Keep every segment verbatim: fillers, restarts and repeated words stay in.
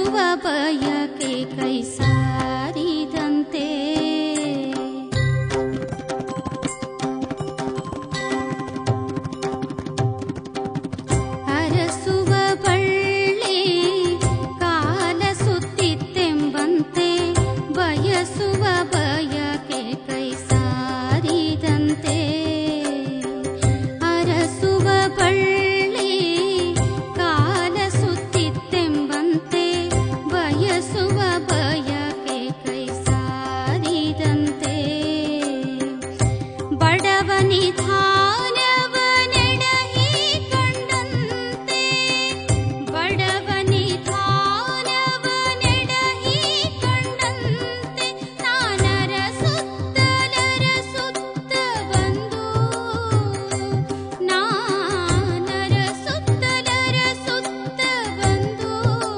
ಬಯಕೆ ಕೈ ಸಾರಿದಂತೆ ಅರಸುವ ಬಳ್ಳಿ ಕಾಲ ಸುತ್ತಿತ್ತೆಂಬಂತೆ ಬಯಸುವ ಬಯಕೆ ಕೈ ಸಾರಿದಂತೆ ಅರಸುವ ಬಳ್ಳಿ ಕಾಲ ಸುತ್ತಿತ್ತೆಂಬಂತೆ ಬಯಸುವ ಬಯಕೆ ಕೈ ಸಾರಿದಂತೆ ಬಡವ ನಿಧಾನವ ನೆಡಹಿ ಕಂಡಂತೆ ಬಡವ ನಿಧಾನವ ನೆಡಹಿ ಕಂಡಂತೆ ನಾನರ ಸುತ್ತಲರ ಸುತ್ತ ಬಂದು ನಾನರ ಸುತ್ತಲರ ಸುತ್ತ ಬಂದು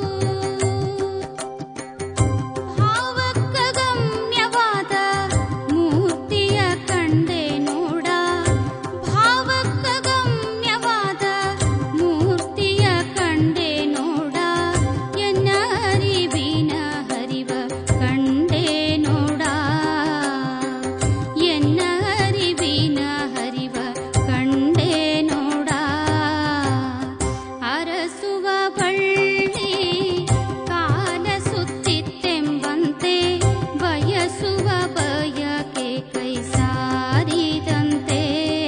ಭಾವಕ್ಕ ಗಮ್ಯವಾದ ಮೂರ್ತಿಯ ಕಂಡೆ ನೋಡ ಭಾವಕ್ಕ ಗಮ್ಯವಾದ ಮೂರ್ತಿಯ ಕಂಡೆ ನೋಡ ಎನ್ನ ಅರಿವಿನ ಹರಿವ ಕಂಡೆ ನೋಡ ಎನ್ನ ಅರಿವಿನ ಹರಿವ ಕಂಡೆ ನೋಡ ಅರಸುವ ಬಳ್ಳಿ ಕಾಲ ಸುತ್ತಿತ್ತೆಂಬಂತೆ ಬಯಸುವ ಬಯಕೆ ಕೈ ಸಾರಿದಂತೆ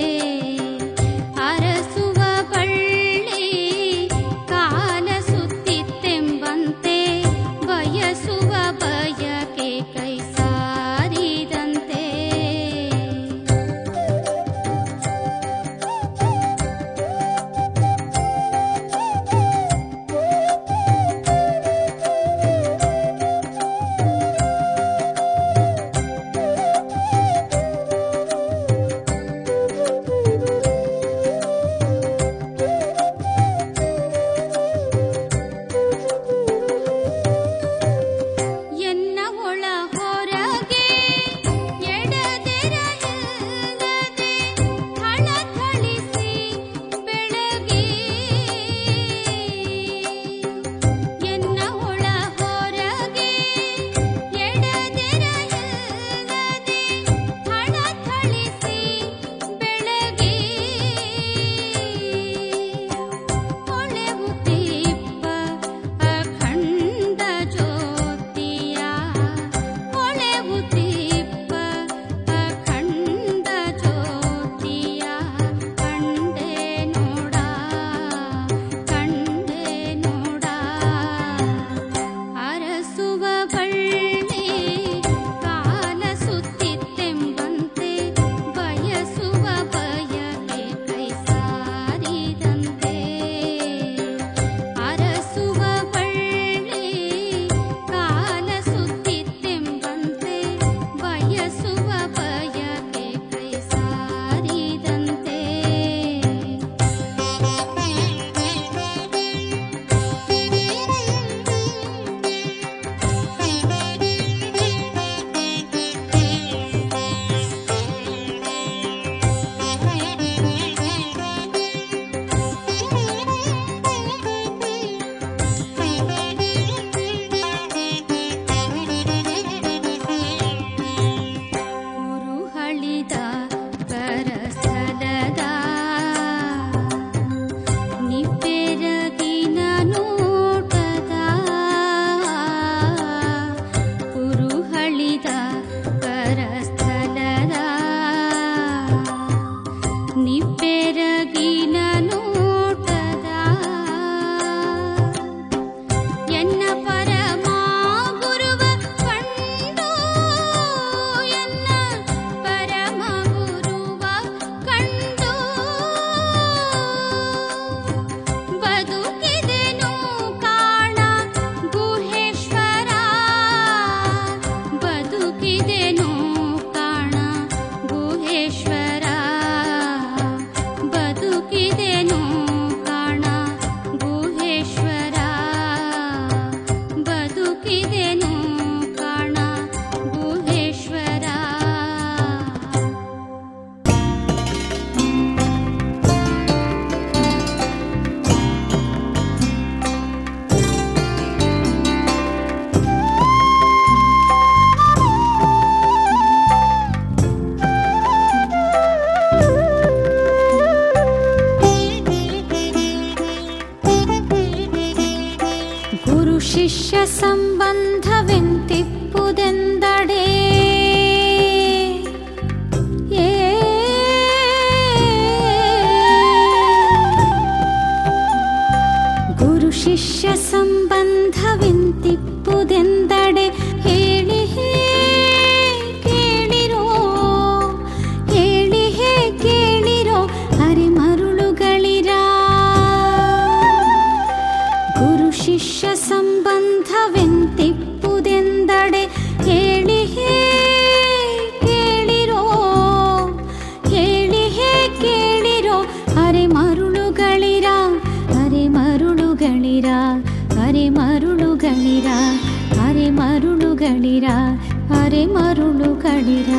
ಅರಸುವ ಬಳ್ಳಿ ಕಾಲ ಸುತ್ತಿತ್ತೆಂಬಂತೆ ಬಯಸುವ ಬಯಕೆ ಕೈ ಸಾರಿದಂತೆ ಶಿಷ್ಯ ಸಂಬಂಧವೆಂತಿಪ್ಪುದೆಂದಡೆ ಗುರು ಶಿಷ್ಯ ಸಂಬಂಧವೆಂತಿಪ್ಪುದೆಂದಡೆ ಹೇಳಿ ಹೇ ಕೇಳಿರೋ ಹೇಳಿ ಹೇ ಕೇಳಿರೋ ಹರಿ ಮರುಳುಗಳಿರ ಗುರು ಶಿಷ್ಯ ಸಂಬಂಧವೆಂತಿಪ್ಪುದೆಂದಡೆ ಹೇಳಿ ಹೇ ಕೇಳಿರೋ ಹೇಳಿ ಹೇ ಕೇಳಿರೋ ಹರಿ ಮರುಳುಗಳಿರ ಹರಿ ಮರುಳುಗಳಿರ ಹರಿ ಮರುಳುಗಳಿರ ಹರಿ ಮರುಳುಗಳಿರ ಹರಿ ಮರುಳುಗಳಿರ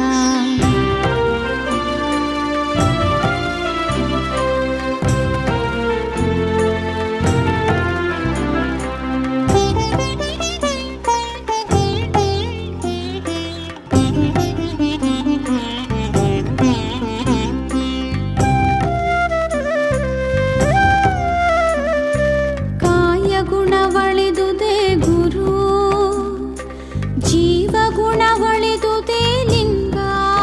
ಗುಣವಳಿದುದೇ ಗುರು ಜೀವ ಗುಣವಳಿದುದೇ ಲಿಂಗ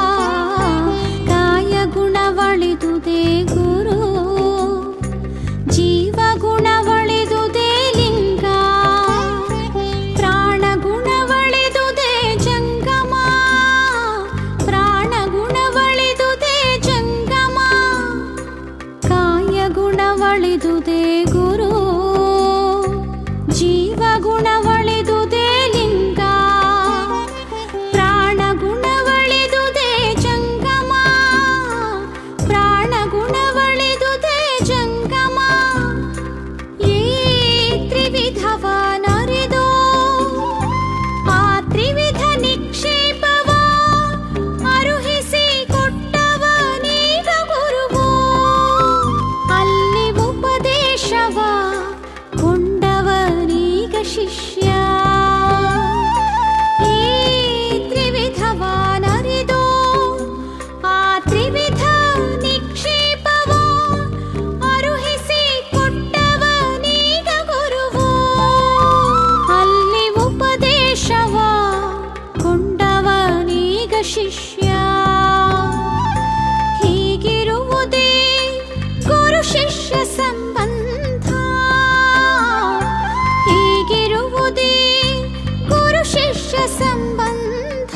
ಕಾಯ ಗುಣವಳಿದುದೇ ಗುರು ಜೀವ ಗುಣವಳಿದುದೇ ಲಿಂಗ ಪ್ರಾಣ ಗುಣವಳಿದುದೇ ಜಂಗಮ ಪ್ರಾಣ ಗುಣವಳಿದುದೇ ಜಂಗಮ ಕಾಯ ಗುಣವಳಿದುದೇ ಗುರು ಜೀವ ಗುಣವಳಿದುದೇ ಲಿಂಗ ಪ್ರಾಣ ಗುಣವಳಿದುದೇ ಜಂಗಮ ಪ್ರಾಣ ಗುಣವಳಿದುದೇ ಜಂಗಮ ಈ ತ್ರಿವಿಧವನರಿದು ಆ ತ್ರಿವಿಧ ನಿಕ್ಷೇಪವ ಅರುಹಿಸಿ ಕೊಟ್ಟವನೀಗ ಗುರುವು ಅಲ್ಲಿ ಉಪದೇಶವ ಕೊಂಡವನೀಗ ಶಿಷ್ಯ ಈ ತ್ರಿವಿಧವನರಿದು ಆ ತ್ರಿವಿಧ ನಿಕ್ಷೇಪವ ಅರುಹಿಸಿ ಕೊಟ್ಟವನೀಗ ಗುರುವು ಅಲ್ಲಿ ಉಪದೇಶವ ಕೊಂಡವನೀಗ ಶಿಷ್ಯ ಹೀಗಿರುವುದೇ ಗುರು ಶಿಷ್ಯ ಸಂಬಂಧ ಹೀಗಿರುವುದೇ ಗುರು ಶಿಷ್ಯ ಸಂಬಂಧ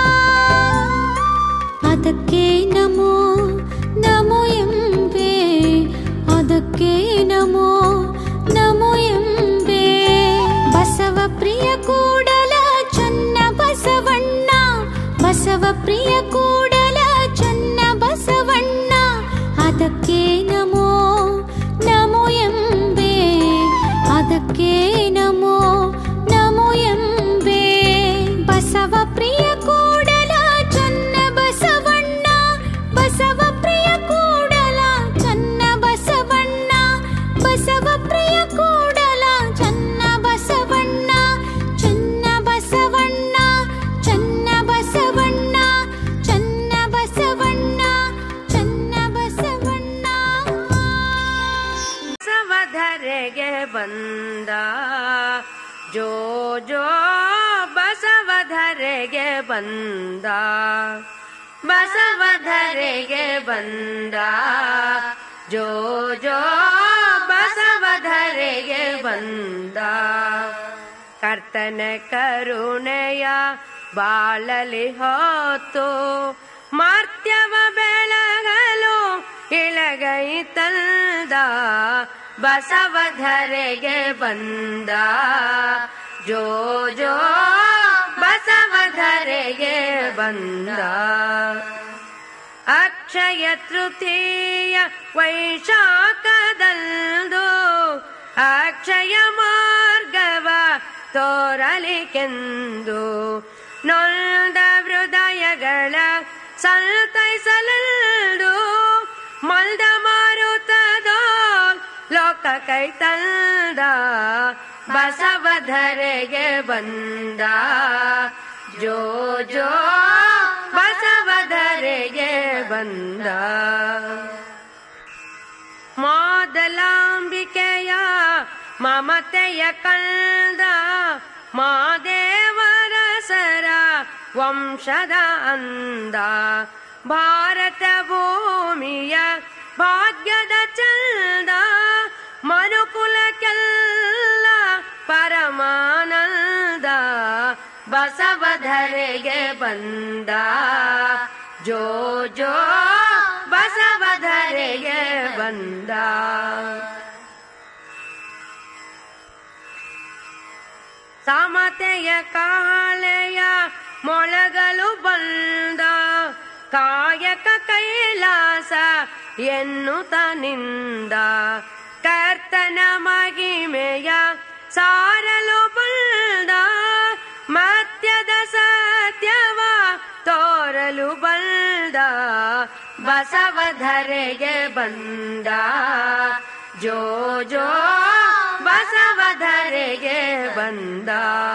ಅದಕ್ಕೆ ನಮೋ ನಮೋ ಎಂಬೆ ಅದಕ್ಕೆ ನಮೋ ನಮೋ ಎಂಬೆ ಬಸವ ಪ್ರಿಯ ಕೂಡಲ ಚನ್ನ ಬಸವಣ್ಣ ಬಸವ ಪ್ರಿಯ ಕೂಡಲ ಚನ್ನ ಬಸವಣ್ಣ ಅದಕ್ಕೆ ನಮೋ ನಮೋ ಎಂಬೆ ಅದಕ್ಕೆ ನಮೋ ನಮೋ ಎಂಬೆ ಬಸವ ಪ್ರಿಯ ಕೂಡಲ ಚನ್ನ ಬಸವಣ್ಣ ಬಸವ ಪ್ರಿಯ ಕೂಡಲ ಚನ್ನ ಬಸವಣ್ಣ ಬಸವ ಪ್ರಿಯ ಕೂಡಲ ಚನ್ನ ಬಸವಣ್ಣ ಚನ್ನ ಬಸವಣ್ಣ ಚನ್ನ ಬಸವಣ್ಣ ಚನ್ನ ಬಸವಣ್ಣ ಚನ್ನ ಬಸವಣ್ಣ ಬಸವಧರೆಗೆ ಬಂದ ಜೋ ಜೋ ಬಸವಧರೆಗೆ ಬಂದ ಬಸವಧರೆಗೆ ಬಂದ ಜೋ ಜೋ ಬಸವಧರೆಗೆ ಬಂದ ಕರ್ತನ ಕರುಣೆಯ ಬಾಳಲಿ ಹೊತ್ತು ಮರ್ತ್ಯವ ಬೆಳಗಲು ಇಳಗೈ ತಂದ ಬಸವಧರೆಗೆ ಬಂದ ಜೋ ಜೋ ಬಸವಧರೆಗೆ ಬಂದ ಅಕ್ಷಯ ತೃತೀಯ ವೈಶಾಖದಂದು ಅಕ್ಷಯ ಮಾರ್ಗವ ತೋರಲಿಕೆಂದು ನೊಂದ ಹೃದಯಗಳ ಸಂತೈಸಲೆಂದು ಮಲ್ದ ಮಾರುತದೋ ಲೋಕ ಕೈ ತಂದ ಬಸವಧರೆಗೆ ಬಂದ ಜೋ ಜೋ ಬಸವಧರೆಗೆ ಬಂದ ಮೊದಲಾಂಬಿಕೆಯ ಮಮತೆಯ ಕಂದ ಮಾದೇವರಸರ ವಂಶದ ಅಂದ ಭಾರತ ಭೂಮಿಯ ಭಾಗ್ಯದ ಚಂದ ಮನುಕುಲಕ್ಕೆಲ್ಲ ಪರಮಾನಂದ ಬಸವಧರೆಗೆ ಬಂದ ಜೋ ಜೋ ಬಸವಧರೆಗೆ ಬಂದ. ಸಮತೆಯ ಕಾಳೆಯ ಮೊಳಗಲು ಬಂದ ಕಾಯಕ ಕೈಲಾಸ ಎನ್ನುತ್ತನಿಂದ ಕರ್ತನ ಮಹಿಮೆಯ ಸಾರಲು ಬಂದ ಮತ್ಯದ ಸತ್ಯವ ತೋರಲು ಬಂದ ಬಸವಧರೆಗೆ ಬಂದ ಜೋ ಜೋ ಬಸವಧರೆಗೆ ಬಂದ.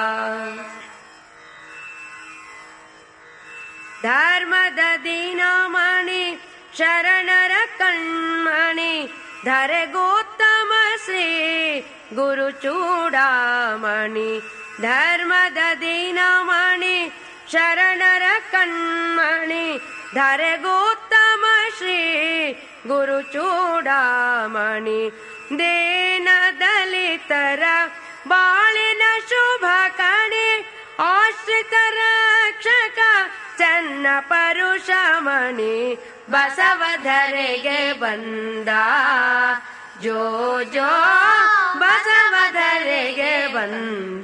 ಧರ್ಮದ ದಿನಮಣಿ ಶರಣರ ಕಣ್ಮಣಿ ಧರೆಗೋತ್ತಮ ಶ್ರೀ ಗುರು ಚೂಡಾಮಣಿ. ಧರ್ಮದ ದಿನಮಣಿ ಶರಣರ ಕಣ್ಮಣಿ ಧರೆಗೋತ್ತಮ ಶ್ರೀ ಗುರು ಚೂಡಾಮಣಿ. ದೀನ ದಲಿತರ ಬಾಳಿನ ಶುಭ ಕಣಿ ಆಶ್ರಿತ ರಕ್ಷಕ ಚನ್ನ ಪರುಷಮಣಿ ಬಸವಧರೆಗೆ ಬಂದ ಜೋ ಜೋ ಬಸವಧರೆಗೆ ಬಂದ.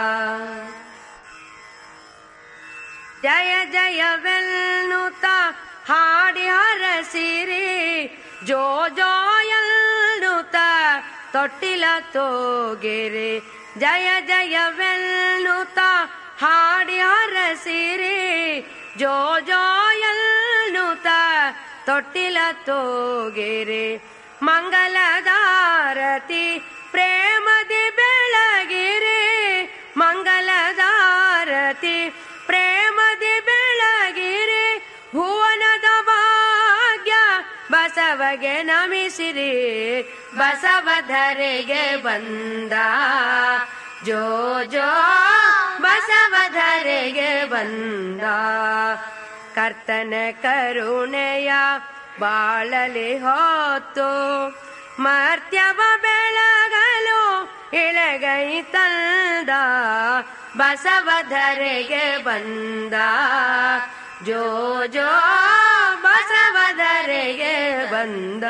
ಜಯ ಜಯವೆನ್ನುತ್ತ ಹಾಡಿ ಹರಸಿರಿ ಜೋ ಜೋ ಎನ್ನುತ್ತ ತೊಟ್ಟಿಲ ತೋಗೆರೆ. ಜಯ ಜಯವೆನ್ನುತ್ತ ಹಾಡಿ ಹರಸಿರಿ ಜೋ ಜೋ ಎನ್ನುತ್ತ ತೊಟ್ಟಿಲ ತೋಗೆರೆ. ಮಂಗಲದಾರತಿ ಪ್ರೇಮದಿ ಬೆಳಗಿರಿ ಮಂಗಲದಾರತಿ ಪ್ರೇಮದಿ ಬೆಳಗಿರಿ. ಭುವನದ ಭಾಗ್ಯ ಬಸವಗೆ ನಮಿಸಿರಿ ಬಸವಧರೆಗೆ ಬಂದ ಜೋ ಜೋ ಬಸವಧರೆಗೆ ಬಂದ. ಕರ್ತನ ಕರುಣೆಯ ಬಾಳಲಿ ಹೊತ್ತು ಮರ್ತ್ಯವ ಬೆಳಗಲು ಇಳಗೈ ತಂದ ಬಸವಧರೆಗೆ ಬಂದ ಜೋ ಜೋ ಬಸವಧರೆಗೆ ಬಂದ.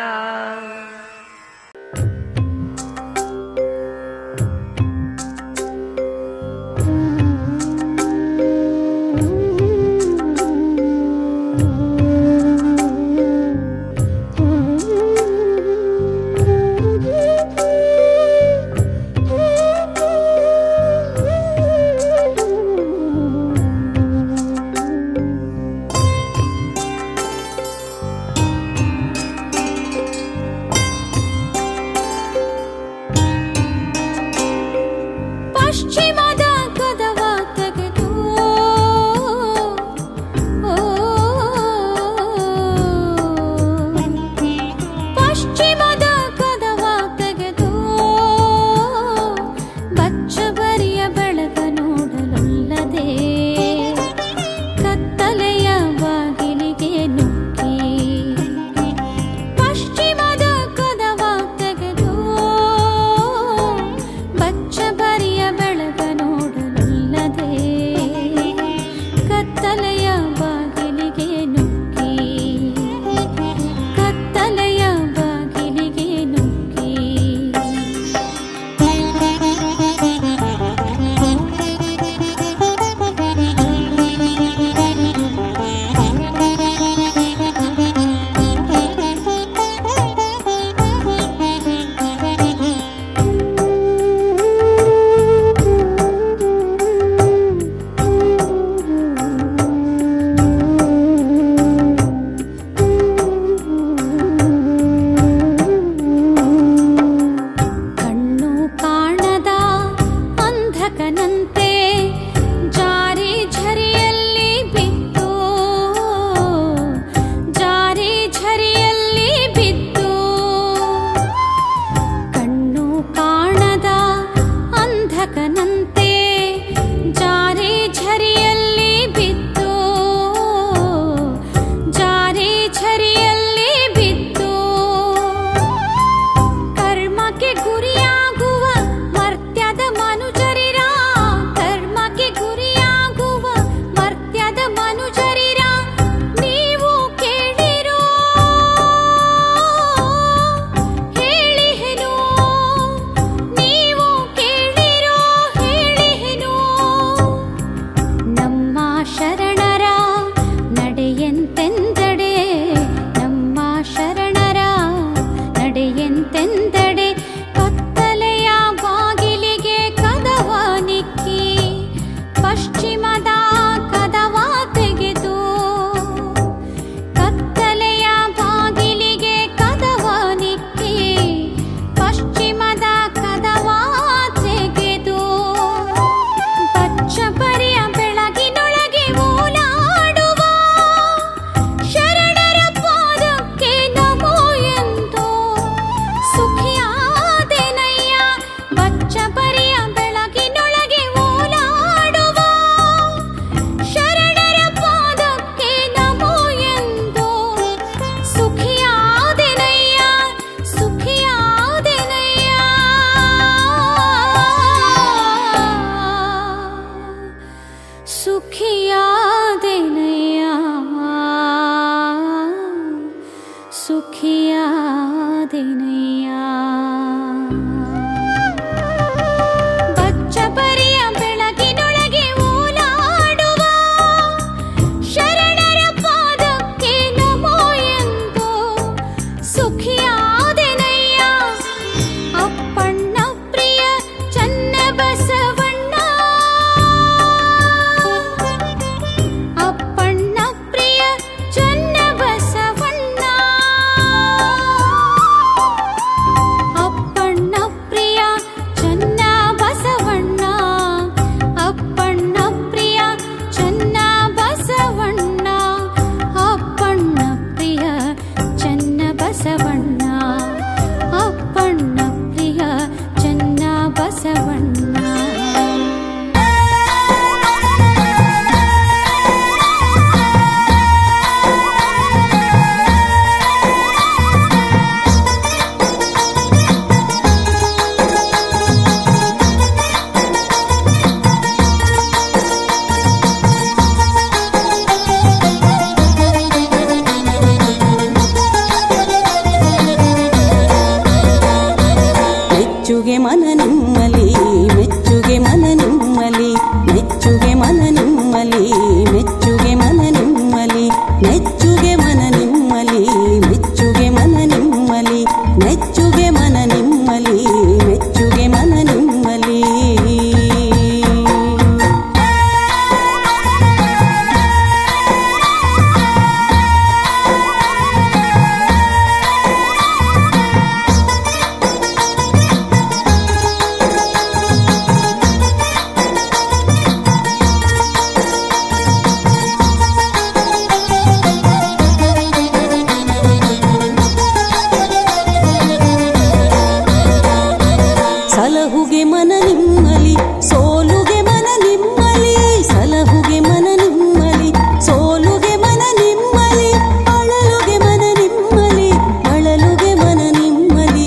ಸಲಹುಗೆ ಮನ ನಿಮ್ಮಲಿ ಸೋಲುಗೆ ಮನ ನಿಮ್ಮಲಿ ಸಲಹುಗೆ ಮನ ನಿಮ್ಮಲಿ ಸೋಲುಗೆ ಮನ ನಿಮ್ಮಲಿ ಅಳಲುಗೆ ಮನ ನಿಮ್ಮಲಿ ಅಳಲುಗೆ ಮನ ನಿಮ್ಮಲಿ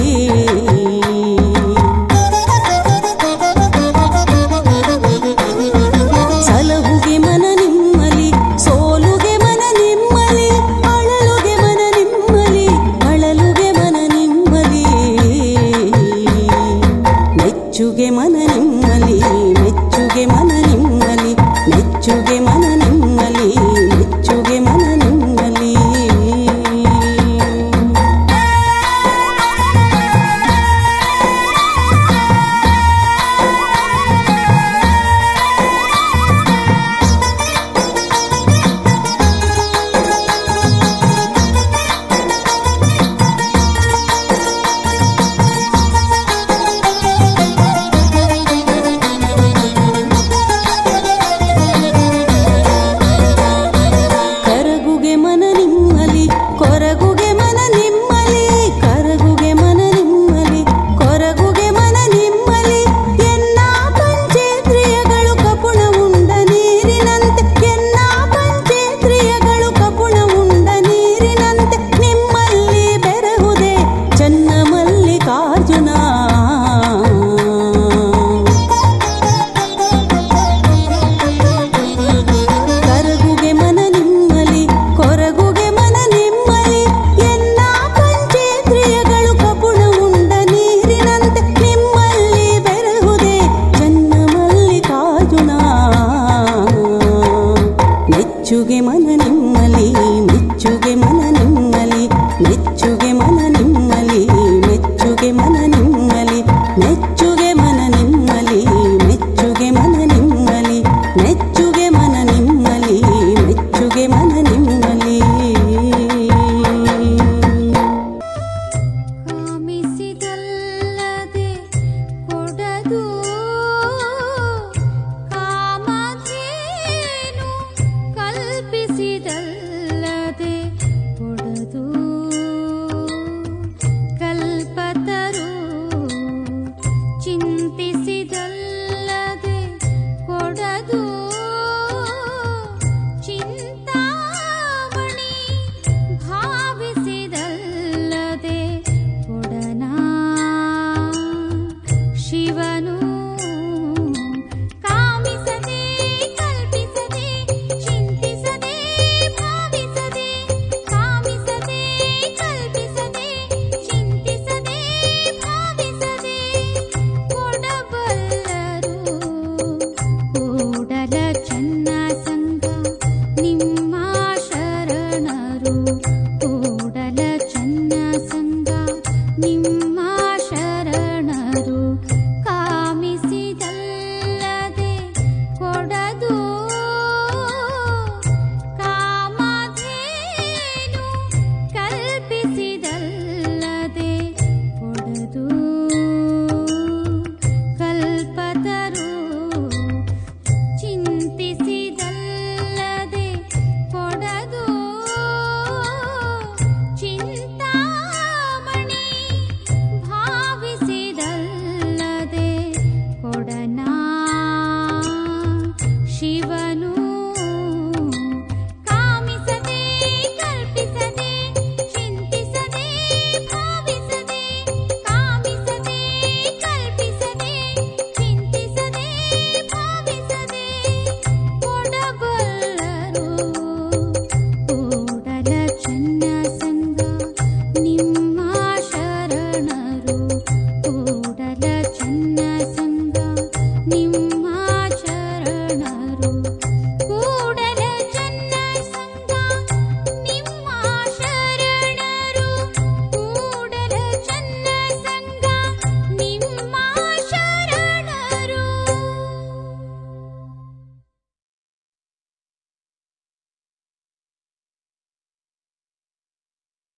ಸಲಹುಗೆ ಮನ ನಿಮ್ಮಲಿ ಸೋಲುಗೆ ಮನ ನಿಮ್ಮಲಿ ಅಳಲುಗೆ ಮನ ನಿಮ್ಮಲಿ ಅಳಲುಗೆ ಮನ ನಿಮ್ಮಲಿ ಮೆಚ್ಚುಗೆ ಮನ ನಿಮ್ಮಲಿ ಮೆಚ್ಚುಗೆ ಮನ ನಿಮ್ಮಲಿ ಮೆಚ್ಚುಗೆ ಮನ ನಿಮ್ಮಲಿ